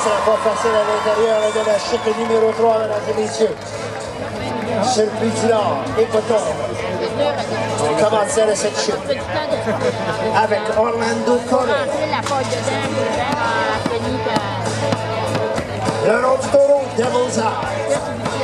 sera pas facile à l'intérieur de la chute numéro 3, mesdames et messieurs. Circuit du Nord, Écoton. On commençait à cette chute. Avec Orlando Correa. Le nom du taureau, Devil's Eye.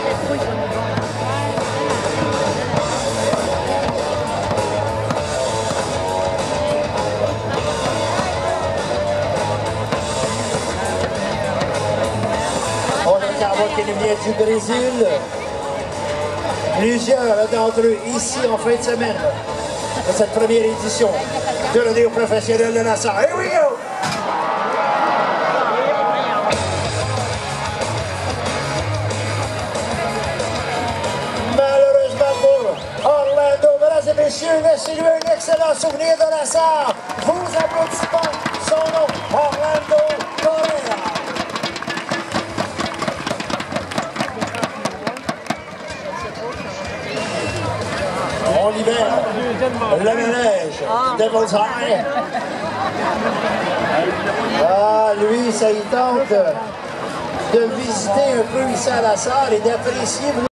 On a un carbone qui nous vient du Brésil. Plusieurs d'entre eux ici en fin de semaine de cette première édition de l'année professionnel de Nassau. Here we go! Malheureusement pour Orlando, mesdames et messieurs, laissez-lui un excellent souvenir de Nassau. Vos applaudissements, son nom, Orlando Correa. On libère le manège, Devil's Eye. Ah, lui, ça y tente de visiter un peu ici à la salle et d'apprécier